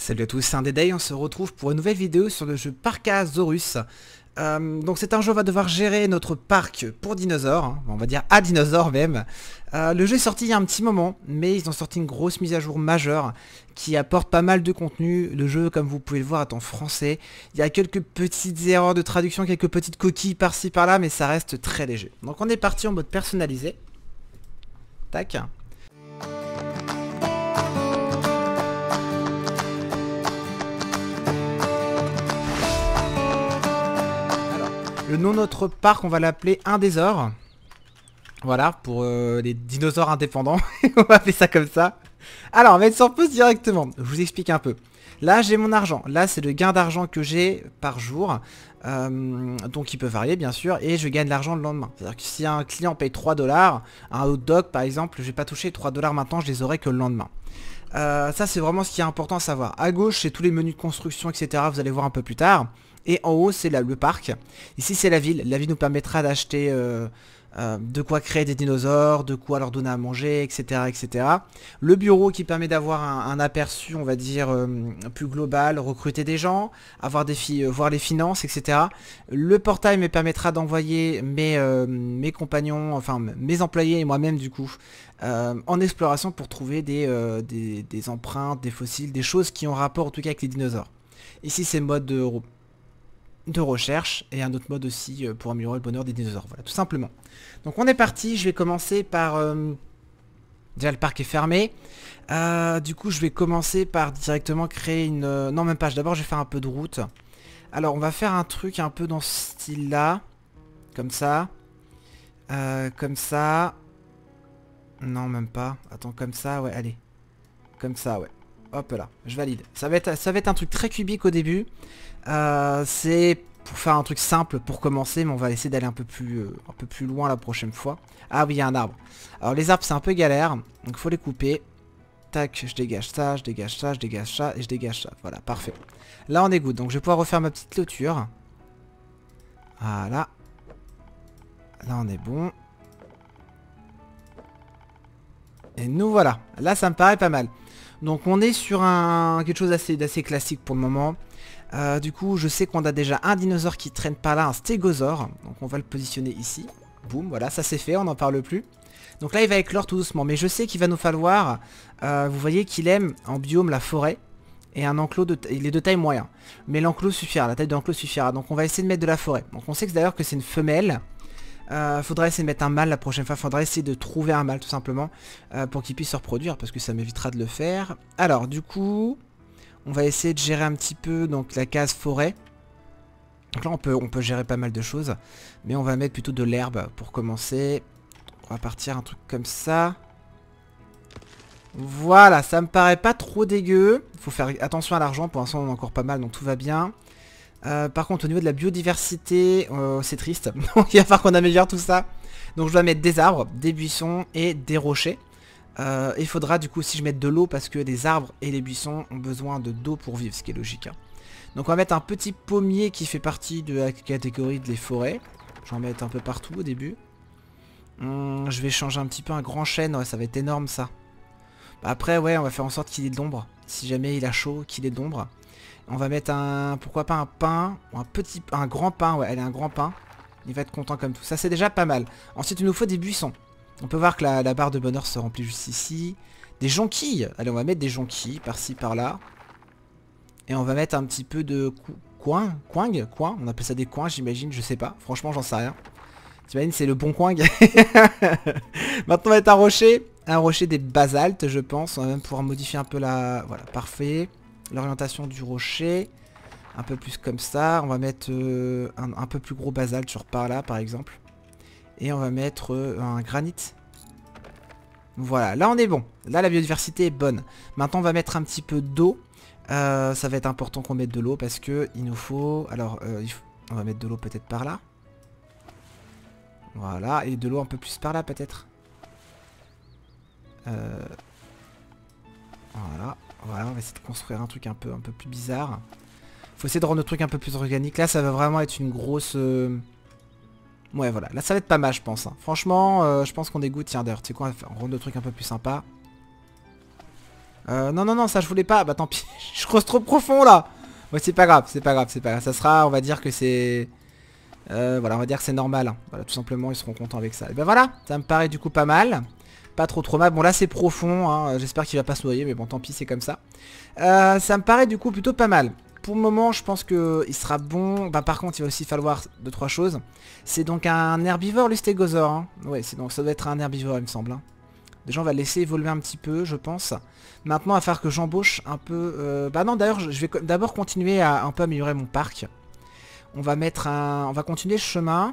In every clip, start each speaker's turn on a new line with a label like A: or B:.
A: Salut à tous, c'est Undead, on se retrouve pour une nouvelle vidéo sur le jeu Parkasaurus. Donc c'est un jeu où on va devoir gérer notre parc pour dinosaures, hein, on va dire à dinosaures même. Le jeu est sorti il y a un petit moment, mais ils ont sorti une grosse mise à jour majeure qui apporte pas mal de contenu. Le jeu, comme vous pouvez le voir, est en français. Il y a quelques petites erreurs de traduction, quelques petites coquilles par-ci par-là, mais ça reste très léger. Donc on est parti en mode personnalisé. Tac. Le nom de notre parc, on va l'appeler Indésor. Voilà, pour les dinosaures indépendants. On va appeler ça comme ça. Alors, on va être sur pause directement. Je vous explique un peu. Là, j'ai mon argent. Là, c'est le gain d'argent que j'ai par jour. Donc, il peut varier, bien sûr. Et je gagne de l'argent le lendemain. C'est-à-dire que si un client paye 3 $, un hot dog, par exemple, je vais pas toucher 3 $ maintenant, je les aurai que le lendemain. Ça, c'est vraiment ce qui est important à savoir. À gauche, c'est tous les menus de construction, etc. Vous allez voir un peu plus tard. Et en haut, c'est le parc. Ici, c'est la ville. La ville nous permettra d'acheter de quoi créer des dinosaures, de quoi leur donner à manger, etc. etc. Le bureau qui permet d'avoir un aperçu, on va dire, plus global, recruter des gens, avoir voir les finances, etc. Le portail me permettra d'envoyer mes compagnons, enfin mes employés et moi-même du coup, en exploration pour trouver des empreintes, des fossiles, des choses qui ont rapport en tout cas avec les dinosaures. Ici, c'est le mode de recherche et un autre mode aussi pour améliorer le bonheur des dinosaures, voilà, tout simplement. Donc on est parti, je vais commencer par déjà le parc est fermé, du coup je vais commencer par directement créer une non même pas, d'abord je vais faire un peu de route. Alors on va faire un truc un peu dans ce style là, comme ça, non même pas, attends, comme ça, ouais, allez, comme ça, ouais. Hop là, je valide. Ça va être un truc très cubique au début. C'est pour faire un truc simple pour commencer, mais on va essayer d'aller un peu plus loin la prochaine fois. Ah oui, il y a un arbre. Alors les arbres c'est un peu galère, donc il faut les couper. Tac, je dégage ça, je dégage ça, je dégage ça et je dégage ça. Voilà, parfait. Là on est good, donc je vais pouvoir refaire ma petite clôture. Voilà. Là on est bon. Et nous voilà. Là ça me paraît pas mal. Donc on est sur quelque chose d'assez classique pour le moment. Du coup je sais qu'on a déjà un dinosaure qui traîne par là, un stégosaure. Donc on va le positionner ici. Boum, voilà, ça c'est fait, on n'en parle plus. Donc là il va éclore tout doucement. Mais je sais qu'il va nous falloir, vous voyez qu'il aime en biome la forêt. Et un enclos, il est de taille moyen. Mais l'enclos suffira, la taille de l'enclos suffira. Donc on va essayer de mettre de la forêt. Donc on sait d'ailleurs que c'est une femelle. Faudra essayer de mettre un mâle la prochaine fois. Faudra essayer de trouver un mâle tout simplement pour qu'il puisse se reproduire parce que ça m'évitera de le faire. Alors du coup, on va essayer de gérer un petit peu donc la case forêt. Donc là on peut gérer pas mal de choses, mais on va mettre plutôt de l'herbe pour commencer. On va partir un truc comme ça. Voilà, ça me paraît pas trop dégueu. Faut faire attention à l'argent. Pour l'instant on a encore pas mal, donc tout va bien. Par contre au niveau de la biodiversité c'est triste. Donc il va falloir qu'on améliore tout ça. Donc je dois mettre des arbres, des buissons et des rochers. Il faudra du coup aussi je mette de l'eau parce que les arbres et les buissons ont besoin d'eau pour vivre, ce qui est logique, hein. Donc on va mettre un petit pommier qui fait partie de la catégorie des forêts. Je vais en mettre un peu partout au début. Je vais changer un petit peu un grand chêne, ouais, ça va être énorme ça. Après ouais, on va faire en sorte qu'il ait de l'ombre. Si jamais il a chaud, qu'il ait de l'ombre. On va mettre pourquoi pas un pin, ou un grand pin, ouais, allez, un grand pin. Il va être content comme tout. Ça, c'est déjà pas mal. Ensuite, il nous faut des buissons. On peut voir que la barre de bonheur se remplit juste ici. Des jonquilles. Allez, on va mettre des jonquilles, par-ci, par-là. Et on va mettre un petit peu de coing. On appelle ça des coins, j'imagine, je sais pas. Franchement, j'en sais rien. T'imagines, c'est le bon coing. Maintenant, on va mettre un rocher. Un rocher des basaltes, je pense. On va même pouvoir modifier un peu la... Voilà, parfait. L'orientation du rocher, un peu plus comme ça. On va mettre un peu plus gros basalte sur par là par exemple. Et on va mettre un granit. Voilà, là on est bon. Là la biodiversité est bonne. Maintenant on va mettre un petit peu d'eau. Ça va être important qu'on mette de l'eau parce que il nous faut... Alors on va mettre de l'eau peut-être par là. Voilà, et de l'eau un peu plus par là peut-être. Voilà. Voilà, on va essayer de construire un truc un peu plus bizarre. Faut essayer de rendre le truc un peu plus organique. Là, ça va vraiment être une grosse... Ouais, voilà. Là, ça va être pas mal, je pense, hein. Franchement, je pense qu'on est good. Tiens, d'ailleurs, tu sais quoi, on va rendre le truc un peu plus sympa. Non, non, non, ça je voulais pas. Bah tant pis, je creuse trop profond là. Ouais, c'est pas grave, c'est pas grave, c'est pas grave. Ça sera, on va dire que c'est... voilà, on va dire que c'est normal. Hein. Voilà, tout simplement, ils seront contents avec ça. Et ben voilà, ça me paraît du coup pas mal. Pas trop mal. Bon là c'est profond, hein. J'espère qu'il va pas se noyer, mais bon tant pis, c'est comme ça. Ça me paraît du coup plutôt pas mal. Pour le moment, je pense que il sera bon. Bah par contre, il va aussi falloir 2-3 choses. C'est donc un herbivore, le stégosaure. Hein. Ouais, donc ça doit être un herbivore, il me semble. Hein. Déjà, on va le laisser évoluer un petit peu, je pense. Maintenant, il va falloir que j'embauche un peu... Bah non, d'ailleurs, je vais d'abord continuer à un peu améliorer mon parc. On va mettre un... On va continuer le chemin.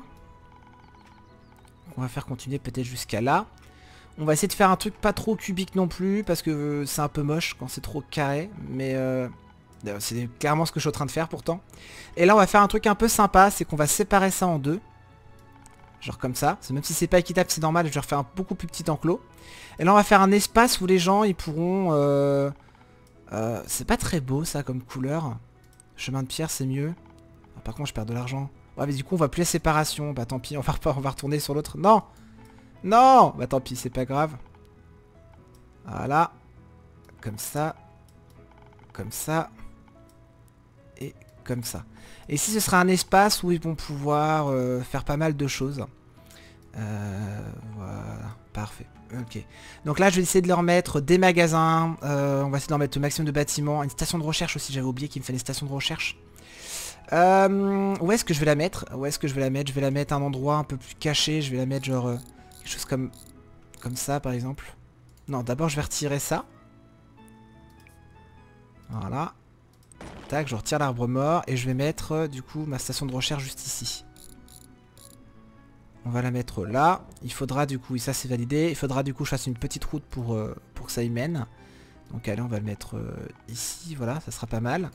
A: On va faire continuer peut-être jusqu'à là. On va essayer de faire un truc pas trop cubique non plus, parce que c'est un peu moche quand c'est trop carré. Mais c'est clairement ce que je suis en train de faire pourtant. Et là, on va faire un truc un peu sympa, c'est qu'on va séparer ça en deux. Genre comme ça. Même si c'est pas équitable, c'est normal, je vais refaire un beaucoup plus petit enclos. Et là, on va faire un espace où les gens, ils pourront... c'est pas très beau, ça, comme couleur. Chemin de pierre, c'est mieux. Ah, par contre, je perds de l'argent. Ouais, mais du coup, on voit plus la séparation. Bah, tant pis, on va retourner sur l'autre. Non! Non! Bah, tant pis, c'est pas grave. Voilà. Comme ça. Comme ça. Et comme ça. Et ici, ce sera un espace où ils vont pouvoir faire pas mal de choses. Voilà. Parfait. Ok. Donc là, je vais essayer de leur mettre des magasins. On va essayer de leur mettre le maximum de bâtiments. Une station de recherche aussi. J'avais oublié qu'il me fallait une station de recherche. Où est-ce que je vais la mettre? Où est-ce que je vais la mettre? Je vais la mettre à un endroit un peu plus caché. Je vais la mettre genre... quelque chose comme ça, par exemple. Non, d'abord, je vais retirer ça. Voilà. Tac, je retire l'arbre mort. Et je vais mettre, du coup, ma station de recherche juste ici. On va la mettre là. Il faudra du coup, et ça c'est validé, il faudra du coup que je fasse une petite route pour que ça y mène. Donc allez, on va le mettre ici, voilà, ça sera pas mal.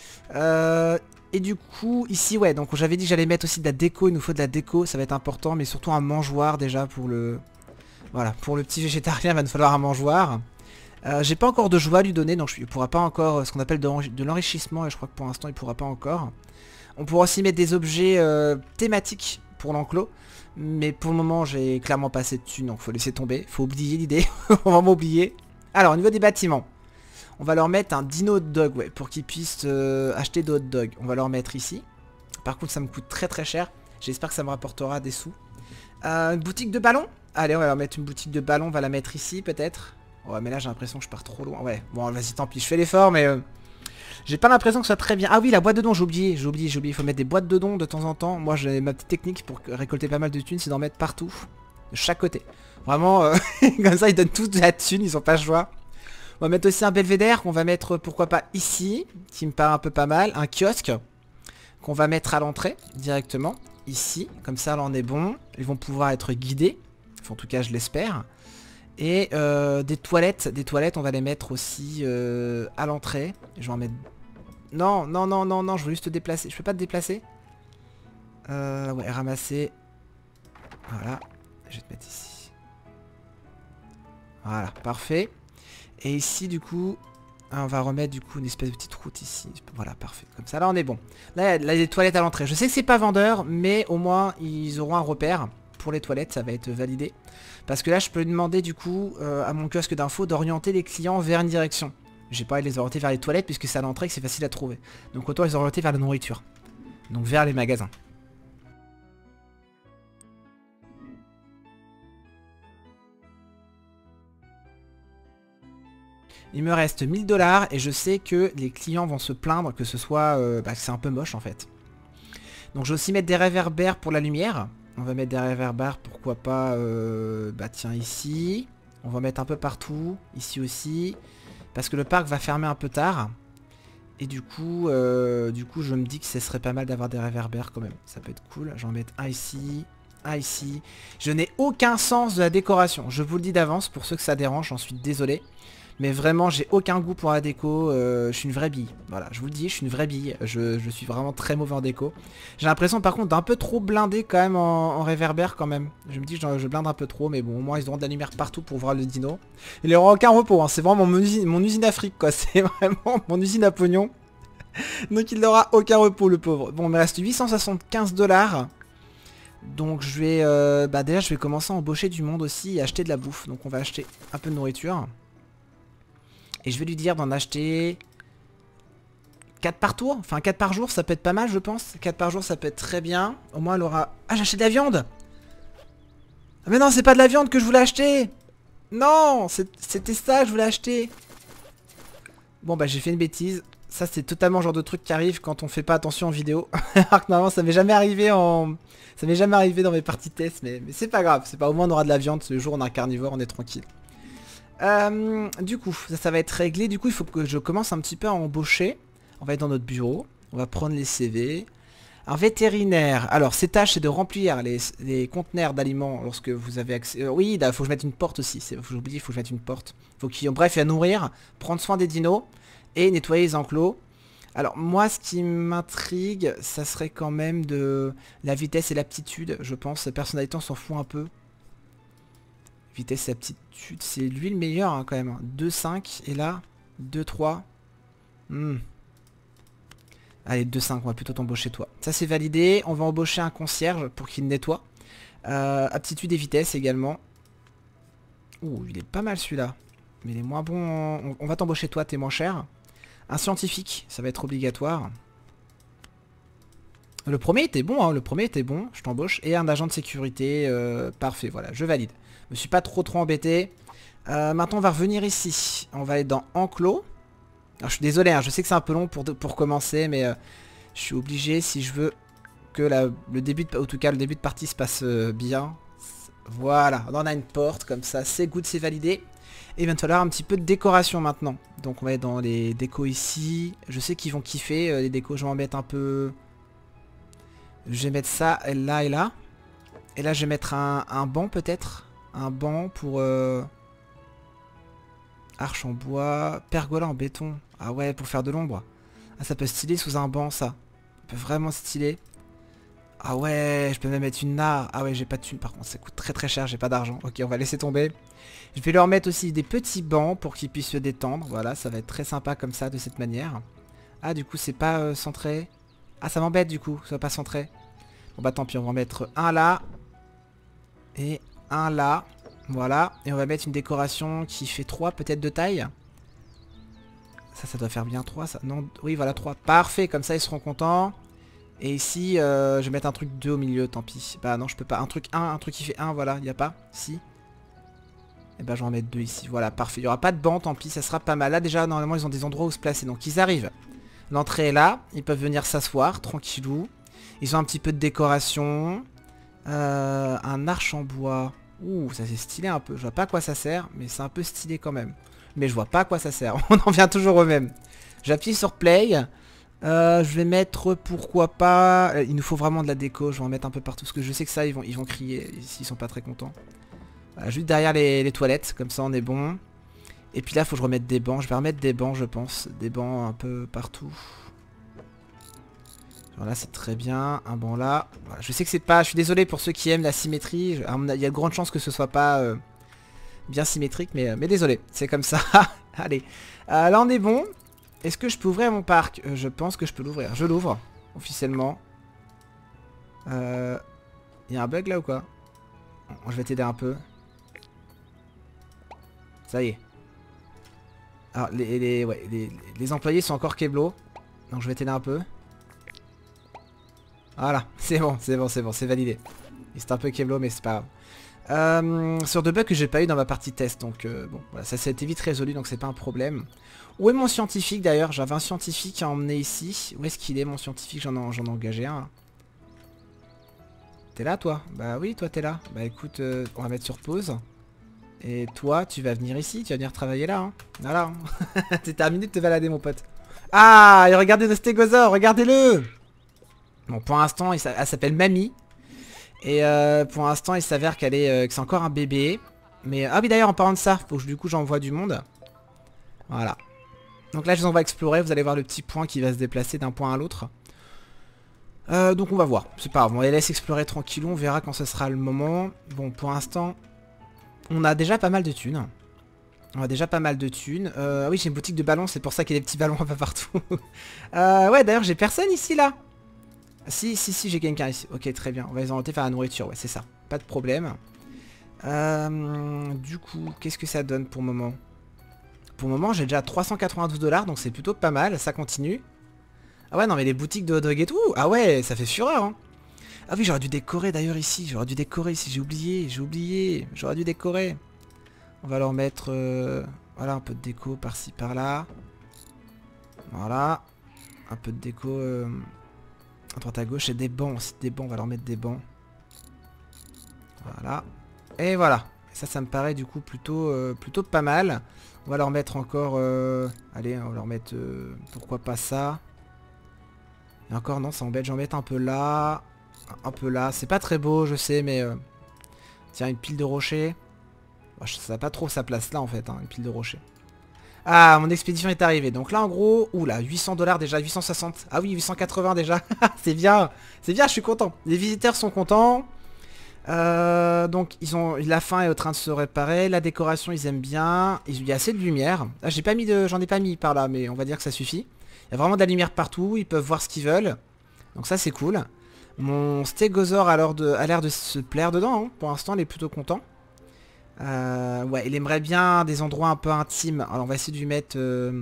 A: Et du coup, ici, ouais, donc j'avais dit que j'allais mettre aussi de la déco, il nous faut de la déco, ça va être important, mais surtout un mangeoire déjà pour le... Voilà, pour le petit végétarien, il va nous falloir un mangeoire. J'ai pas encore de joie à lui donner, donc il pourra pas encore ce qu'on appelle de l'enrichissement, et je crois que pour l'instant il pourra pas encore. On pourra aussi mettre des objets thématiques pour l'enclos. Mais pour le moment, j'ai clairement pas assez de thunes, donc faut laisser tomber. Faut oublier l'idée. On va m'oublier. Alors, au niveau des bâtiments, on va leur mettre un dino hot dog, ouais, pour qu'ils puissent acheter de hot dog. On va leur mettre ici. Par contre, ça me coûte très cher. J'espère que ça me rapportera des sous. Une boutique de ballon. Allez, on va leur mettre une boutique de ballon. On va la mettre ici, peut-être. Ouais, mais là, j'ai l'impression que je pars trop loin. Ouais, bon, vas-y, tant pis. Je fais l'effort, mais... j'ai pas l'impression que ce soit très bien. Ah oui, la boîte de dons, j'ai oublié. Il faut mettre des boîtes de dons de temps en temps. Moi, j'ai ma petite technique pour récolter pas mal de thunes, c'est d'en mettre partout. De chaque côté. Vraiment, comme ça, ils donnent tous de la thune, ils ont pas le choix. On va mettre aussi un belvédère qu'on va mettre, pourquoi pas, ici. Qui me paraît un peu pas mal. Un kiosque qu'on va mettre à l'entrée, directement. Ici, comme ça, là, on est bon. Ils vont pouvoir être guidés. Enfin, en tout cas, je l'espère. Et des toilettes, on va les mettre aussi à l'entrée. Je vais en mettre... Non, non, non, non, non, je veux juste te déplacer. Je peux pas te déplacer? Ouais, ramasser. Voilà. Je vais te mettre ici. Voilà, parfait. Et ici, du coup, on va remettre du coup une espèce de petite route ici. Voilà, parfait. Comme ça, là, on est bon. Là, il y a des toilettes à l'entrée. Je sais que c'est pas vendeur, mais au moins, ils auront un repère. Pour les toilettes, ça va être validé. Parce que là, je peux demander du coup à mon kiosque d'infos d'orienter les clients vers une direction. J'ai pas envie de les orienter vers les toilettes puisque c'est à l'entrée que c'est facile à trouver. Donc autant les orienter vers la nourriture. Donc vers les magasins. Il me reste 1000 $ et je sais que les clients vont se plaindre que ce soit... que c'est un peu moche en fait. Donc je vais aussi mettre des réverbères pour la lumière. On va mettre des réverbères, pourquoi pas, bah tiens, ici. On va mettre un peu partout, ici aussi. Parce que le parc va fermer un peu tard. Et du coup, je me dis que ce serait pas mal d'avoir des réverbères quand même. Ça peut être cool. Je vais en mettre un ici, un ici. Je n'ai aucun sens de la décoration. Je vous le dis d'avance, pour ceux que ça dérange, j'en suis désolé. Mais vraiment, j'ai aucun goût pour la déco. Je suis une vraie bille. Voilà, je vous le dis, je suis une vraie bille. Je suis vraiment très mauvais en déco. J'ai l'impression par contre d'un peu trop blinder quand même en réverbère quand même. Je me dis que je blinde un peu trop, mais bon, au moins ils auront de la lumière partout pour voir le dino. Il n'y aura aucun repos, hein. C'est vraiment mon usine Afrique, quoi. C'est vraiment mon usine à pognon. Donc il n'aura aucun repos, le pauvre. Bon, il me reste 875 $. Donc je vais... bah déjà, je vais commencer à embaucher du monde aussi et acheter de la bouffe. Donc on va acheter un peu de nourriture. Et je vais lui dire d'en acheter 4 par tour. Enfin 4 par jour, ça peut être pas mal je pense. 4 par jour, ça peut être très bien. Au moins elle aura... Ah, j'achète de la viande. Ah, mais non, c'est pas de la viande que je voulais acheter. Non, c'était ça que je voulais acheter. Bon bah j'ai fait une bêtise. Ça c'est totalement le genre de truc qui arrive quand on fait pas attention en vidéo. Alors que normalement ça m'est jamais arrivé en... Ça m'est jamais arrivé dans mes parties test, mais c'est pas grave. C'est pas, au moins on aura de la viande. Ce jour on a un carnivore, on est tranquille. Du coup, ça va être réglé. Du coup il faut que je commence un petit peu à embaucher. On va être dans notre bureau. On va prendre les CV. Un vétérinaire. Alors, ses tâches, c'est de remplir les conteneurs d'aliments lorsque vous avez accès... oui, il faut que je mette une porte aussi. J'ai oublié, il faut que je mette une porte. Bref, il va nourrir, prendre soin des dinos et nettoyer les enclos. Alors, moi, ce qui m'intrigue, ça serait quand même de la vitesse et l'aptitude, je pense. La personnalité, on s'en fout un peu. Vitesse et aptitude, c'est lui le meilleur, hein, quand même. 2,5 et là, 2,3. Allez, 2,5, on va plutôt t'embaucher toi. Ça c'est validé, on va embaucher un concierge pour qu'il nettoie. Aptitude et vitesse également. Ouh, il est pas mal celui-là. Mais il est moins bon. On va t'embaucher toi, t'es moins cher. Un scientifique, ça va être obligatoire. Le premier était bon, hein, le premier était bon, je t'embauche. Et un agent de sécurité, parfait, voilà, je valide. Je me suis pas trop embêté. Maintenant on va revenir ici. On va être dans enclos. Alors je suis désolé, hein, je sais que c'est un peu long pour commencer, mais je suis obligé si je veux que le début de partie se passe bien. Voilà, on a une porte comme ça, c'est good, c'est validé. Et il va falloir un petit peu de décoration maintenant. Donc on va être dans les décos ici. Je sais qu'ils vont kiffer les décos, je vais en mettre un peu... Je vais mettre ça là et là. Et là je vais mettre un banc peut-être. Un banc pour... Arche en bois, pergola en béton. Ah ouais, pour faire de l'ombre. Ah, ça peut styler sous un banc, ça. Ça peut vraiment styler. Ah ouais, je peux même mettre une nare. Ah ouais, j'ai pas de thune, par contre, ça coûte très très cher, j'ai pas d'argent. Ok, on va laisser tomber. Je vais leur mettre aussi des petits bancs pour qu'ils puissent se détendre. Voilà, ça va être très sympa comme ça, de cette manière. Ah, du coup, c'est pas centré. Ah, ça m'embête, du coup, ça va pas centré. Bon bah tant pis, on va en mettre un là. Et un là. Voilà, et on va mettre une décoration qui fait 3 peut-être de taille. Ça doit faire bien 3, ça. Non, oui, voilà, 3. Parfait, comme ça, ils seront contents. Et ici, je vais mettre un truc 2 au milieu, tant pis. Bah non, je peux pas. Un truc 1, un truc qui fait 1, voilà, il n'y a pas. Si. Et bah, je vais en mettre 2 ici. Voilà, parfait. Il n'y aura pas de banc, tant pis, ça sera pas mal. Là, déjà, normalement, ils ont des endroits où se placer. Donc, ils arrivent. L'entrée est là. Ils peuvent venir s'asseoir, tranquillou. Ils ont un petit peu de décoration. Un arche en bois. Ouh, ça c'est stylé un peu. Je vois pas à quoi ça sert, mais c'est un peu stylé quand même. Mais je vois pas à quoi ça sert. On en vient toujours au même. J'appuie sur play. Je vais mettre, pourquoi pas... il nous faut vraiment de la déco. Je vais en mettre un peu partout. Parce que je sais que ça, ils vont crier s'ils sont pas très contents. Voilà, juste derrière les toilettes. Comme ça, on est bon. Et puis là, il faut que je remette des bancs. Je vais remettre des bancs, je pense. Des bancs un peu partout. Voilà, c'est très bien. Un banc là. Voilà, je sais que c'est pas... Je suis désolé pour ceux qui aiment la symétrie. Il y a de grandes chances que ce soit pas bien symétrique. Mais désolé. C'est comme ça. Allez. Là, on est bon. Est-ce que je peux ouvrir mon parc? Je pense que je peux l'ouvrir. Je l'ouvre. Officiellement. Il y a un bug là ou quoi? Je vais t'aider un peu. Ça y est. Alors, les employés sont encore keblo. Donc, je vais t'aider un peu. Voilà, c'est bon, c'est validé. C'est un peu keblo, mais c'est pas grave. Sur deux bugs que j'ai pas eu dans ma partie test, donc bon, voilà, ça s'est été vite résolu, donc c'est pas un problème. Où est mon scientifique d'ailleurs? J'avais un scientifique à emmener ici. Où est-ce qu'il est mon scientifique? J'en ai engagé un. T'es là toi? Bah oui, toi t'es là. Bah écoute, on va mettre sur pause. Et toi, tu vas venir ici, tu vas venir travailler là. Hein. Voilà. Hein. T'es terminé de te balader mon pote. Ah, et regardez le stégosaure, regardez-le! Bon, pour l'instant, elle s'appelle Mamie. Et pour l'instant, il s'avère qu'elle est, que c'est encore un bébé. Mais ah oui, d'ailleurs, en parlant de ça, faut que du coup j'envoie du monde. Voilà. Donc là, je les envoie explorer. Vous allez voir le petit point qui va se déplacer d'un point à l'autre. Donc on va voir. C'est pas grave, on les laisse explorer tranquillou. On verra quand ce sera le moment. Bon, pour l'instant, on a déjà pas mal de thunes. On a déjà pas mal de thunes. Ah oui, j'ai une boutique de ballons. C'est pour ça qu'il y a des petits ballons un peu partout. Ouais, d'ailleurs, j'ai personne ici, là. Si, j'ai quelqu'un ici. Ok, très bien. On va les orienter vers la nourriture. Ouais, c'est ça. Pas de problème. Du coup, qu'est-ce que ça donne pour le moment? pour le moment, j'ai déjà 392 $, donc c'est plutôt pas mal, ça continue. Ah ouais, non mais les boutiques de hot dog et tout, ah ouais, ça fait fureur, hein. Ah oui, j'aurais dû décorer d'ailleurs ici, j'ai oublié, j'aurais dû décorer. On va leur mettre, voilà, un peu de déco par-ci, par-là. Voilà, un peu de déco à droite à gauche, et des bancs aussi, on va leur mettre des bancs. Voilà, et voilà. Ça me paraît du coup plutôt pas mal. On va leur mettre encore, allez, on va leur mettre, pourquoi pas ça. Et encore non, ça embête, j'en mets un peu là. Un peu là, c'est pas très beau je sais mais tiens, une pile de rochers. Ça n'a pas trop sa place là en fait, hein, une pile de rochers. Ah, mon expédition est arrivée. Donc là en gros, oula, 800 $ déjà, 860. Ah oui, 880 déjà. C'est bien, je suis content. Les visiteurs sont contents. Donc la fin est en train de se réparer. La décoration ils aiment bien. Il y a assez de lumière. Ah, j'en ai pas mis par là, mais on va dire que ça suffit. Il y a vraiment de la lumière partout, ils peuvent voir ce qu'ils veulent. Donc ça c'est cool. Mon stégosaure a l'air de se plaire dedans, hein. Pour l'instant il est plutôt content. Ouais, il aimerait bien des endroits un peu intimes. Alors on va essayer de lui mettre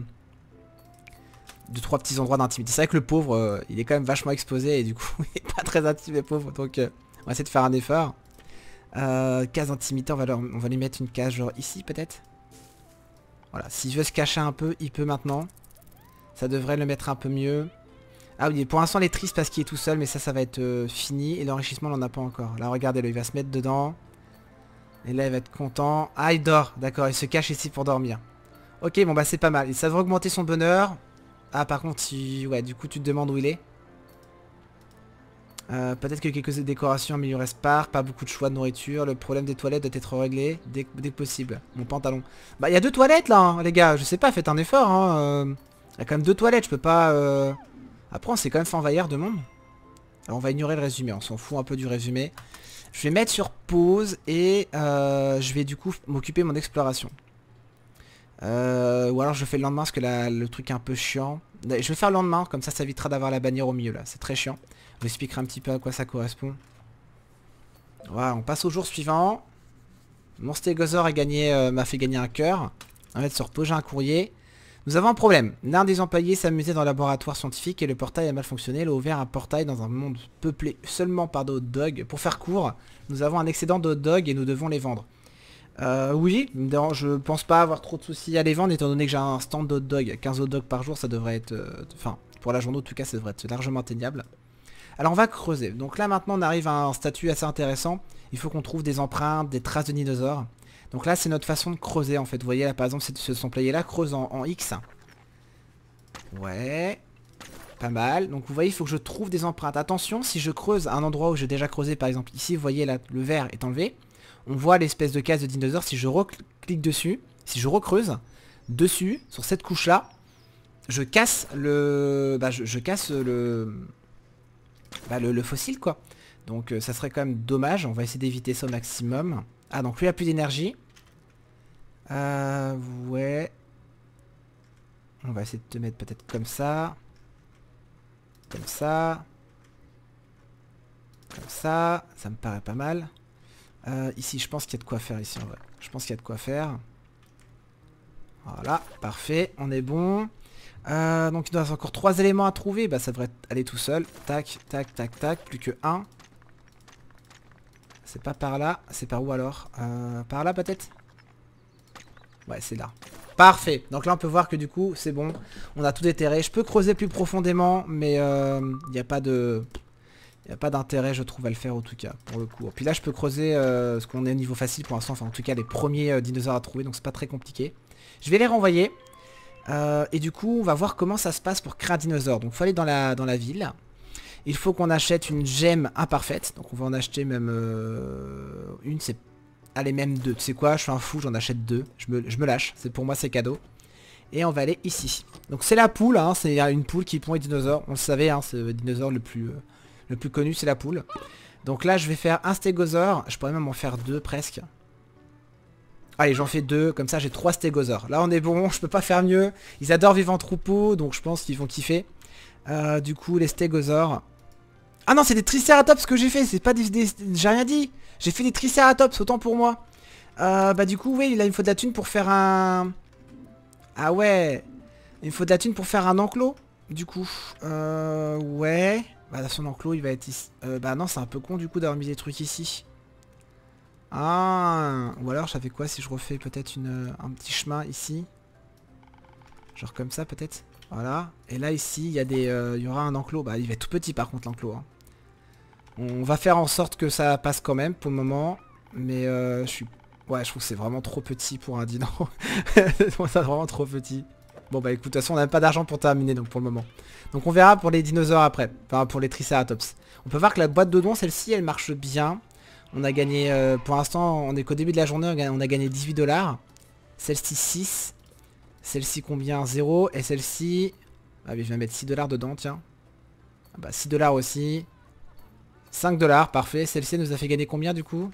A: 2-3 petits endroits d'intimité. C'est vrai que le pauvre, il est quand même vachement exposé et du coup il est pas très intime et pauvre. Donc on va essayer de faire un effort. Case d'intimité, on va lui mettre une case genre ici peut-être. Voilà, s'il veut se cacher un peu, il peut maintenant. Ça devrait le mettre un peu mieux. Ah oui, pour l'instant il est triste parce qu'il est tout seul, mais ça va être fini. Et l'enrichissement, on n'en a pas encore. Là, regardez-le, il va se mettre dedans. Et là, il va être content. Ah, il dort, d'accord, il se cache ici pour dormir. Ok, bon bah c'est pas mal. Et ça devrait augmenter son bonheur. Ah, par contre, ouais, du coup, tu te demandes où il est. Peut-être que quelques décorations améliorées Spark, pas beaucoup de choix de nourriture. Le problème des toilettes doit être réglé dès que possible. Mon pantalon. Bah, il y a 2 toilettes là, hein, les gars. Je sais pas, faites un effort, hein. Il y a quand même 2 toilettes, je peux pas... Après, on s'est quand même fait envahir de monde. Alors, on va ignorer le résumé. On s'en fout un peu du résumé. Je vais mettre sur pause et je vais du coup m'occuper de mon exploration. Ou alors je fais le lendemain parce que le truc est un peu chiant. Je vais faire le lendemain, comme ça évitera d'avoir la bannière au milieu là. C'est très chiant. Je vous expliquerai un petit peu à quoi ça correspond. Voilà, on passe au jour suivant. Mon stégosaure m'a fait gagner un cœur. On va mettre sur pause, j'ai un courrier. Nous avons un problème. L'un des employés s'amusait dans le laboratoire scientifique et le portail a mal fonctionné. Il a ouvert un portail dans un monde peuplé seulement par de hot dogs. Pour faire court, nous avons un excédent de hot dogs et nous devons les vendre. Oui, je pense pas avoir trop de soucis à les vendre étant donné que j'ai un stand de hot dogs. 15 hot dogs par jour, ça devrait être... Enfin, pour la journée en tout cas, ça devrait être largement atteignable. Alors on va creuser. Donc là maintenant on arrive à un statut assez intéressant. Il faut qu'on trouve des empreintes, des traces de dinosaures. Donc là c'est notre façon de creuser en fait. Vous voyez là par exemple cet employé là creuse en X. Ouais. Pas mal. Donc vous voyez il faut que je trouve des empreintes. Attention, si je creuse un endroit où j'ai déjà creusé par exemple ici, vous voyez là le vert est enlevé. On voit l'espèce de case de dinosaure. Si je reclique dessus, si je recreuse dessus, sur cette couche là, je casse le... je casse le fossile quoi. Donc ça serait quand même dommage. On va essayer d'éviter ça au maximum. Ah donc lui il a plus d'énergie. Ouais. On va essayer de te mettre peut-être comme ça. Comme ça. Comme ça. Ça me paraît pas mal. Ici je pense qu'il y a de quoi faire ici en vrai. Je pense qu'il y a de quoi faire. Voilà, parfait. On est bon. Donc il nous reste encore 3 éléments à trouver. Bah ça devrait aller tout seul. Tac, tac, tac, tac. Plus que 1. C'est pas par là. C'est par où alors? Par là peut-être? Ouais, c'est là. Parfait. Donc là on peut voir que du coup c'est bon. On a tout déterré. Je peux creuser plus profondément. Mais il n'y a pas de... Il n'y a pas d'intérêt je trouve à le faire en tout cas. Pour le coup. Puis là je peux creuser ce qu'on est au niveau facile pour l'instant. Enfin en tout cas les premiers dinosaures à trouver. Donc c'est pas très compliqué. Je vais les renvoyer. Et du coup on va voir comment ça se passe pour créer un dinosaure. Donc il faut aller dans la ville. Il faut qu'on achète une gemme imparfaite. Donc on va en acheter même une. C'est... Allez même 2. Tu sais quoi, je suis un fou, j'en achète 2. Je me lâche. Pour moi c'est cadeau. Et on va aller ici. Donc c'est la poule. Hein, c'est une poule qui pond les dinosaures. On le savait. Hein, c'est le dinosaure le plus connu. C'est la poule. Donc là je vais faire un stégosaure. Je pourrais même en faire 2 presque. Allez, j'en fais 2, comme ça j'ai 3 stégosaures. Là on est bon, je peux pas faire mieux. Ils adorent vivre en troupeau, donc je pense qu'ils vont kiffer. Du coup, les stégosaures. Ah non, c'est des tricératops que j'ai fait, c'est pas des... J'ai rien dit. J'ai fait des tricératops, autant pour moi. Du coup, oui, là il me faut de la thune pour faire un Ah ouais. Il me faut de la thune pour faire un enclos. Du coup. Ouais. Bah son enclos il va être ici. Bah non c'est un peu con du coup d'avoir mis des trucs ici. Ah. Ou alors ça fait quoi si je refais peut-être un petit chemin ici. Genre comme ça peut-être. Voilà. Et là ici il y a il y aura un enclos. Bah il va être tout petit par contre l'enclos. Hein. On va faire en sorte que ça passe quand même pour le moment. Mais ouais, je trouve que c'est vraiment trop petit pour un dino. C'est vraiment trop petit. Bon bah écoute, de toute façon on n'a même pas d'argent pour terminer donc pour le moment. Donc on verra pour les dinosaures après. Enfin pour les triceratops. On peut voir que la boîte de dons, celle-ci, elle marche bien. On a gagné, pour l'instant, on est qu'au début de la journée, on a gagné 18 $. Celle-ci 6. Celle-ci combien? 0. Et celle-ci... Ah oui, je vais mettre 6 $ dedans, tiens. Ah bah 6 $ aussi. 5 $, parfait. Celle-ci nous a fait gagner combien du coup?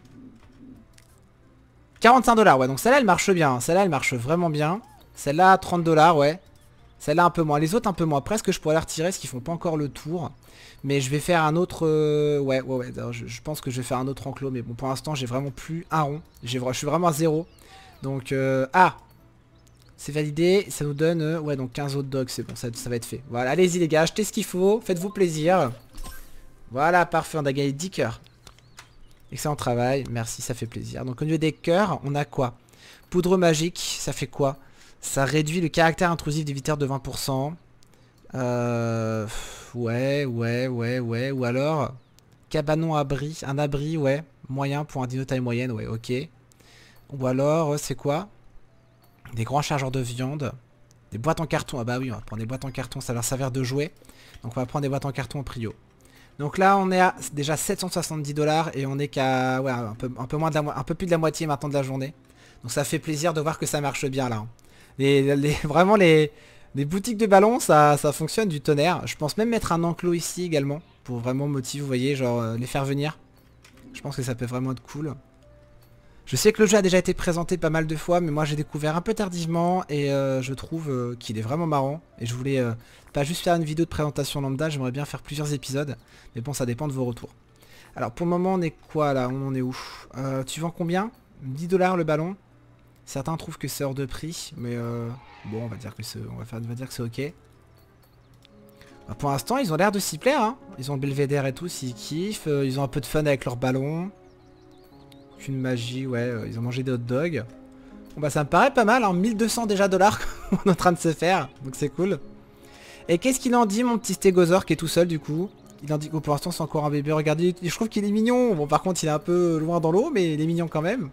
A: 45 $, ouais. Donc celle-là, elle marche bien. Celle-là, elle marche vraiment bien. Celle-là, 30 $, ouais. Celle-là, un peu moins. Les autres, un peu moins. Presque, je pourrais les retirer, parce qu'ils font pas encore le tour. Mais je vais faire un autre... Ouais. Je pense que je vais faire un autre enclos. Mais bon, pour l'instant, j'ai vraiment plus un rond. Je suis vraiment à 0. Donc, ah, c'est validé. Ça nous donne... ouais, donc 15 hot dogs. C'est bon, ça va être fait. Voilà, allez-y les gars. Achetez ce qu'il faut. Faites-vous plaisir. Voilà, parfait. On a gagné 10 cœurs. Excellent travail. Merci, ça fait plaisir. Donc, au niveau des cœurs, on a quoi? Poudre magique, ça fait quoi? Ça réduit le caractère intrusif des viteurs de 20%. Ouais. Ou alors, cabanon abri. Un abri, ouais. Moyen pour un dino taille moyenne, ouais, ok. Ou alors, c'est quoi? Des grands chargeurs de viande. Des boîtes en carton. Ah bah oui, on va prendre des boîtes en carton, ça va leur servir de jouet. Donc on va prendre des boîtes en carton en prio. Donc là, on est à déjà 770 $ et on est qu'à ouais, un peu moins de un peu plus de la moitié maintenant de la journée. Donc ça fait plaisir de voir que ça marche bien là. Vraiment les boutiques de ballons, ça fonctionne du tonnerre. Je pense même mettre un enclos ici également pour vraiment motiver, vous voyez, genre les faire venir. Je pense que ça peut vraiment être cool. Je sais que le jeu a déjà été présenté pas mal de fois, mais moi j'ai découvert un peu tardivement et je trouve qu'il est vraiment marrant. Et je voulais pas juste faire une vidéo de présentation lambda, j'aimerais bien faire plusieurs épisodes. Mais bon, ça dépend de vos retours. Alors pour le moment, on est quoi là? On en est où? Tu vends combien? 10 $ le ballon. Certains trouvent que c'est hors de prix, mais bon, on va dire que c'est ok. Bah, pour l'instant, ils ont l'air de s'y plaire. Hein. Ils ont le belvédère et tout, s'ils kiffent. Ils ont un peu de fun avec leur ballon. Une magie, ouais, ils ont mangé des hot dogs. Bon bah ça me paraît pas mal, hein, 1200 déjà dollars qu'on est en train de se faire, donc c'est cool. Et qu'est-ce qu'il en dit mon petit stégosaure qui est tout seul du coup? Il en dit que pour l'instant c'est encore un bébé, regardez, je trouve qu'il est mignon. Bon par contre il est un peu loin dans l'eau, mais il est mignon quand même.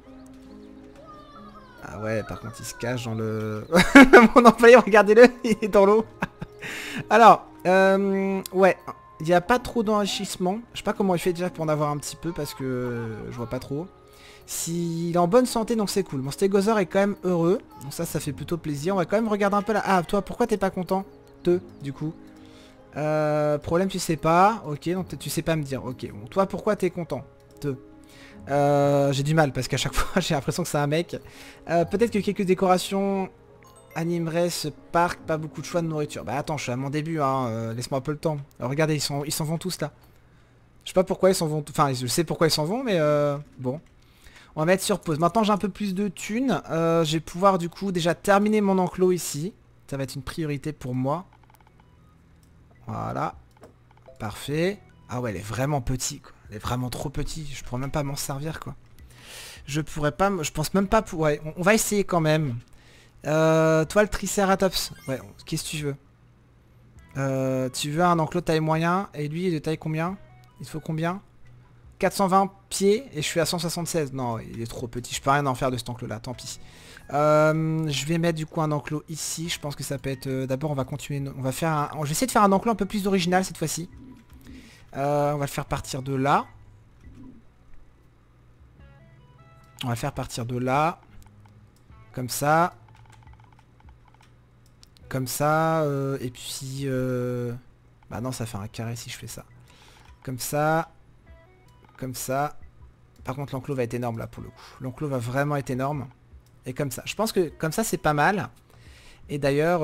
A: Ah ouais, par contre il se cache dans le... Mon employé, regardez-le, il est dans l'eau. Alors, ouais, il n'y a pas trop d'enrichissement. Je sais pas comment il fait déjà pour en avoir un petit peu parce que je vois pas trop. S'il est en bonne santé, donc c'est cool. Mon stégosaure est quand même heureux. Donc ça fait plutôt plaisir. On va quand même regarder un peu là. Ah, toi, pourquoi t'es pas content? Du coup. Problème, tu sais pas. Ok, donc tu sais pas me dire. Ok, bon. Toi, pourquoi t'es content? J'ai du mal parce qu'à chaque fois, j'ai l'impression que c'est un mec. Peut-être que quelques décorations animeraient ce parc. Pas beaucoup de choix de nourriture. Bah attends, je suis à mon début, hein. Laisse-moi un peu le temps. Alors, regardez, ils s'en vont tous là. Je sais pas pourquoi ils s'en vont. Enfin, je sais pourquoi ils s'en vont, mais bon. On va mettre sur pause. Maintenant j'ai un peu plus de thunes. Je vais pouvoir du coup déjà terminer mon enclos ici. Ça va être une priorité pour moi. Voilà. Parfait. Ah ouais, elle est vraiment petite quoi. Elle est vraiment trop petite. Je pourrais même pas m'en servir quoi. Je pourrais pas... Je pense même pas... Ouais, on va essayer quand même. Toi le triceratops. Ouais, qu'est-ce que tu veux? Tu veux un enclos taille moyen. Et lui il est de taille combien? Il faut combien? 420 pieds et je suis à 176. Non, il est trop petit. Je peux rien en faire de cet enclos là, tant pis. Je vais mettre du coup un enclos ici. Je pense que ça peut être... D'abord on va continuer. On va faire un... Je vais essayer de faire un enclos un peu plus original cette fois-ci. On va le faire partir de là. On va le faire partir de là. Comme ça. Comme ça. Et puis... Bah non, ça fait un carré si je fais ça. Comme ça. Comme ça. Par contre l'enclos va être énorme là pour le coup. L'enclos va vraiment être énorme. Et comme ça. Je pense que comme ça c'est pas mal. Et d'ailleurs...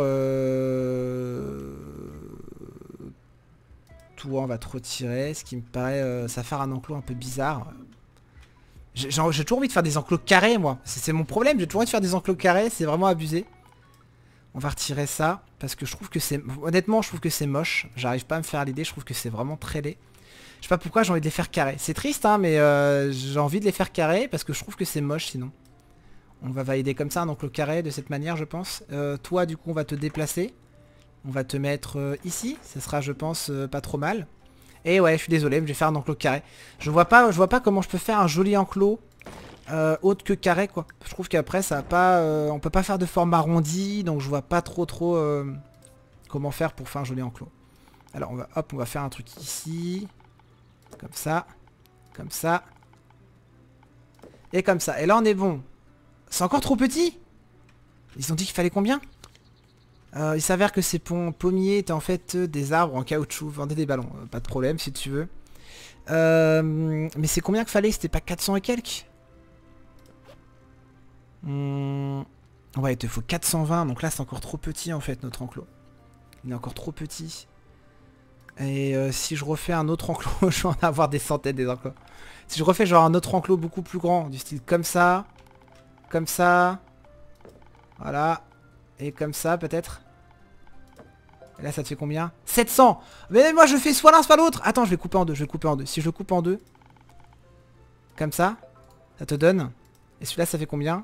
A: Toi on va te retirer. Ce qui me paraît... ça va faire un enclos un peu bizarre. J'ai toujours envie de faire des enclos carrés moi. C'est mon problème. J'ai toujours envie de faire des enclos carrés. C'est vraiment abusé. On va retirer ça. Parce que je trouve que c'est... Honnêtement, je trouve que c'est moche. J'arrive pas à me faire l'idée. Je trouve que c'est vraiment très laid. Je sais pas pourquoi j'ai envie de les faire carrés. C'est triste, hein, mais j'ai envie de les faire carrés parce que je trouve que c'est moche sinon. On va valider comme ça, donc le carré de cette manière, je pense. Toi, du coup, on va te déplacer. On va te mettre ici. Ce sera, je pense, pas trop mal. Et ouais, je suis désolé, mais je vais faire un enclos carré. Je vois pas comment je peux faire un joli enclos autre que carré, quoi. Je trouve qu'après, ça va pas... on peut pas faire de forme arrondie, donc je vois pas trop comment faire pour faire un joli enclos. Alors, on va faire un truc ici. Comme ça. Comme ça. Et comme ça. Et là, on est bon. C'est encore trop petit. Ils ont dit qu'il fallait combien? Il s'avère que ces pommiers étaient en fait des arbres en caoutchouc. Vendez des ballons. Pas de problème si tu veux. Mais c'est combien qu'il fallait? C'était pas 400 et quelques? Ouais, il te faut 420. Donc là, c'est encore trop petit en fait, notre enclos. Il est encore trop petit. Et si je refais un autre enclos, je vais en avoir des centaines des enclos. Si je refais genre un autre enclos beaucoup plus grand, du style comme ça. Comme ça. Voilà. Et comme ça peut-être. Et là ça te fait combien? 700. Mais moi je fais soit l'un soit l'autre. Attends, je vais couper en deux, je vais couper en deux. Si je coupe en deux. Comme ça. Ça te donne. Et celui-là ça fait combien?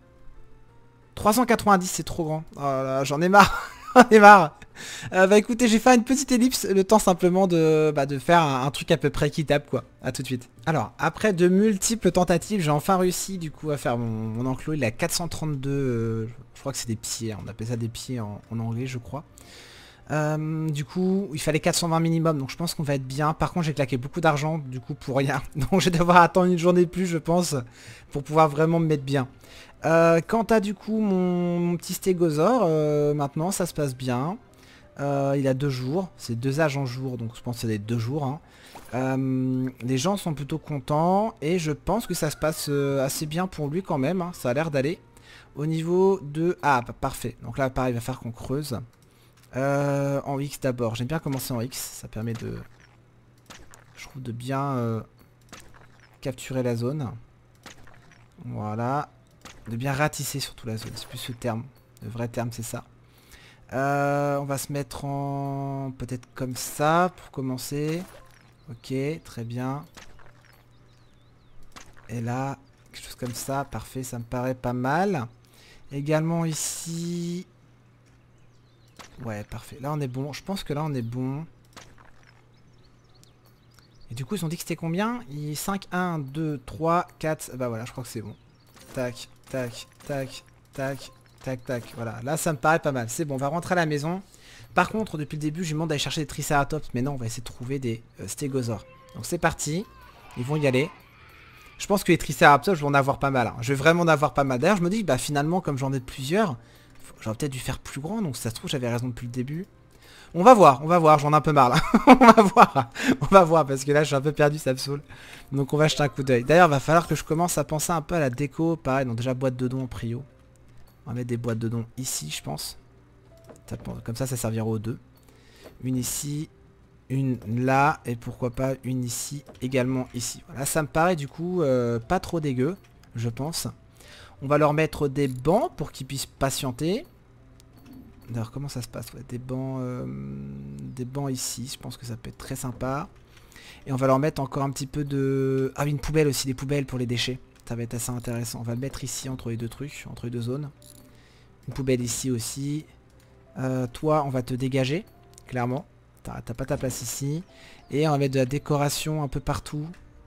A: 390, c'est trop grand. Oh là là, j'en ai marre. J'en ai marre. Bah écoutez, j'ai fait une petite ellipse, le temps simplement de faire un truc à peu près équitable quoi. A tout de suite. Alors, après de multiples tentatives, j'ai enfin réussi du coup à faire mon enclos. Il est à 432, je crois que c'est des pieds, on appelle ça des pieds en anglais je crois. Du coup, il fallait 420 minimum, donc je pense qu'on va être bien. Par contre, j'ai claqué beaucoup d'argent du coup pour rien. Donc je vais devoir attendre une journée de plus je pense, pour pouvoir vraiment me mettre bien. Quant à du coup mon petit stégosaure, maintenant ça se passe bien. Il a 2 jours, c'est 2 âges en jour, donc je pense que c'est des 2 jours. Hein. Les gens sont plutôt contents et je pense que ça se passe assez bien pour lui quand même. Hein. Ça a l'air d'aller. Au niveau de... Ah, parfait. Donc là, pareil, il va falloir qu'on creuse. En X d'abord. J'aime bien commencer en X. Ça permet de... Je trouve de bien capturer la zone. Voilà. De bien ratisser surtout la zone. C'est plus ce terme. Le vrai terme, c'est ça. On va se mettre en... peut-être comme ça pour commencer. Ok, très bien. Et là, quelque chose comme ça. Parfait, ça me paraît pas mal. Également ici... Ouais, parfait. Là, on est bon. Je pense que là, on est bon. Et du coup, ils ont dit que c'était combien? 5, 1, 2, 3, 4... Bah voilà, je crois que c'est bon. Tac, tac, tac, tac... Tac tac, voilà, là ça me paraît pas mal. C'est bon, on va rentrer à la maison. Par contre, depuis le début, je lui demande d'aller chercher des Triceratops. Mais non, on va essayer de trouver des stégosaures. Donc c'est parti, ils vont y aller. Je pense que les Triceratops, je vais en avoir pas mal. Hein. Je vais vraiment en avoir pas mal. D'ailleurs, je me dis, bah finalement, comme j'en ai plusieurs, j'aurais peut-être dû faire plus grand. Donc ça se trouve, j'avais raison depuis le début. On va voir, j'en ai un peu marre là. on va voir, parce que là, je suis un peu perdu, ça me saoule. Donc on va jeter un coup d'œil. D'ailleurs, il va falloir que je commence à penser un peu à la déco. Pareil, donc déjà, boîte de dons en prio. On va mettre des boîtes de dons ici, je pense. Comme ça, ça servira aux deux. Une ici, une là, et pourquoi pas une ici, également ici. Voilà, ça me paraît du coup pas trop dégueu, je pense. On va leur mettre des bancs pour qu'ils puissent patienter. D'ailleurs, comment ça se passe? Ouais, des bancs ici, je pense que ça peut être très sympa. Et on va leur mettre encore un petit peu de... Ah oui, une poubelle aussi, des poubelles pour les déchets. Ça va être assez intéressant. On va le mettre ici entre les deux trucs, entre les deux zones. Une poubelle ici aussi. Toi, on va te dégager, clairement. T'as pas ta place ici. Et on va mettre de la décoration un peu partout.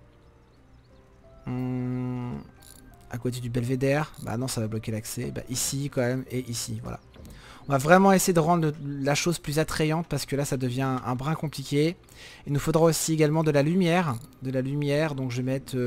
A: À côté du belvédère. Bah non, ça va bloquer l'accès. Bah ici quand même et ici, voilà. On va vraiment essayer de rendre la chose plus attrayante parce que là, ça devient un brin compliqué. Il nous faudra aussi également de la lumière. Donc je vais mettre...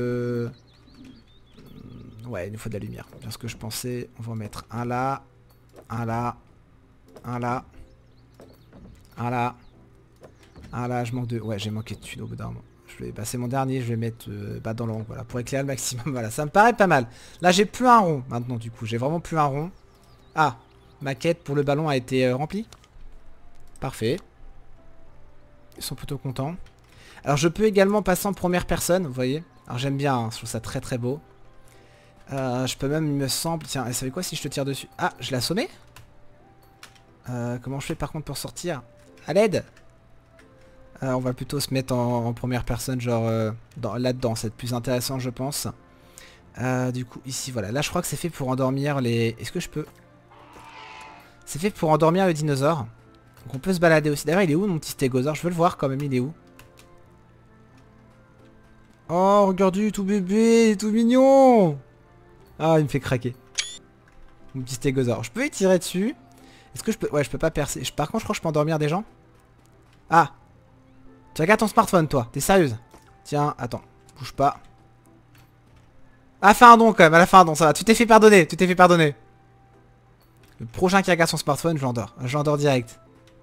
A: Ouais, il nous faut de la lumière. Bien ce que je pensais. On va en mettre un là. Un là. Un là. Un là. Un là, je manque de... Ouais, j'ai manqué de thunes au bout d'un moment. C'est mon dernier, je vais mettre dans l'angle, voilà, pour éclairer le maximum. Voilà, ça me paraît pas mal. Là, j'ai plus un rond maintenant, du coup. J'ai vraiment plus un rond. Ah, ma quête pour le ballon a été remplie. Parfait. Ils sont plutôt contents. Alors, je peux également passer en première personne, vous voyez. Alors, j'aime bien, hein, je trouve ça très très beau. Je peux même, il me semble... Tiens, vous savez quoi si je te tire dessus? Ah, je l'ai assommé? Comment je fais par contre pour sortir? À l'aide. On va plutôt se mettre en première personne, genre là-dedans, c'est plus intéressant je pense. Du coup ici voilà, là je crois que c'est fait pour endormir les... Est-ce que je peux... C'est fait pour endormir le dinosaure. Donc on peut se balader aussi. D'ailleurs il est où mon petit stégosaure? Je veux le voir quand même, il est où? Oh regardez, tout bébé, tout mignon. Ah il me fait craquer. Mon petit stégosaure. Je peux y tirer dessus. Est-ce que je peux... Ouais je peux pas percer. Par contre je crois que je peux endormir des gens. Ah. Tu regardes ton smartphone toi, t'es sérieuse? Tiens, attends, bouge pas. Ah fais un don quand même, elle a fait un don, ça va. Tu t'es fait pardonner, tu t'es fait pardonner. Le prochain qui regarde son smartphone, je l'endors. Je l'endors direct.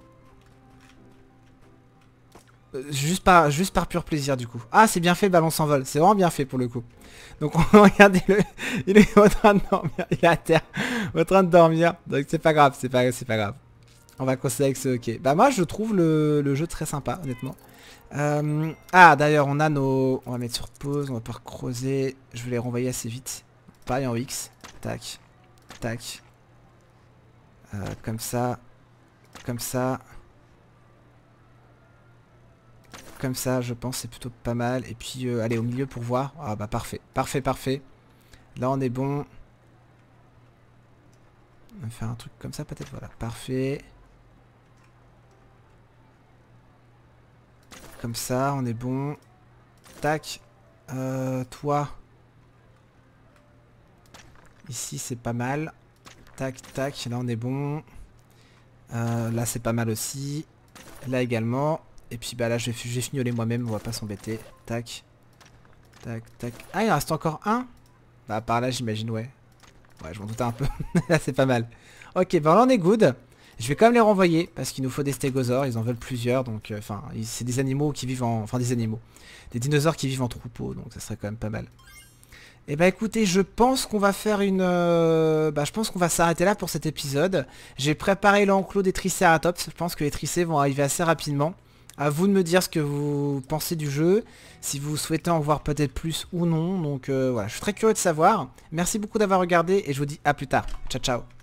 A: Juste par pur plaisir du coup. Ah c'est bien fait, le ballon s'envole. C'est vraiment bien fait pour le coup. Donc regardez-le. Il est en train de dormir. Il est à terre. En train de dormir. Donc c'est pas grave, c'est pas grave. On va considérer que c'est ok. Bah moi je trouve le jeu très sympa honnêtement. Ah d'ailleurs on a nos... On va mettre sur pause, on va pouvoir creuser. Je vais les renvoyer assez vite. Pareil en X. Tac. Tac. Comme ça. Comme ça. Comme ça je pense c'est plutôt pas mal. Et puis allez au milieu pour voir. Ah bah parfait. Parfait. Là on est bon. On va faire un truc comme ça peut-être. Voilà. Parfait. Comme ça, on est bon. Tac. Toi. Ici, c'est pas mal. Tac, tac. Là, on est bon. Là, c'est pas mal aussi. Là également. Et puis, bah là, j'ai fignolé moi-même. On va pas s'embêter. Tac. Tac, tac. Ah, il en reste encore un? Bah, par là, j'imagine, ouais. Ouais, je m'en doutais un peu. Là, c'est pas mal. Ok, bah là, on est good. Je vais quand même les renvoyer parce qu'il nous faut des stégosaures, ils en veulent plusieurs, donc enfin c'est des animaux qui vivent en... Enfin des animaux. Des dinosaures qui vivent en troupeau, donc ça serait quand même pas mal. Et bah écoutez, je pense qu'on va faire une... je pense qu'on va s'arrêter là pour cet épisode. J'ai préparé l'enclos des Triceratops, je pense que les tricés vont arriver assez rapidement. À vous de me dire ce que vous pensez du jeu, si vous souhaitez en voir peut-être plus ou non, donc voilà, je suis très curieux de savoir. Merci beaucoup d'avoir regardé et je vous dis à plus tard. Ciao ciao.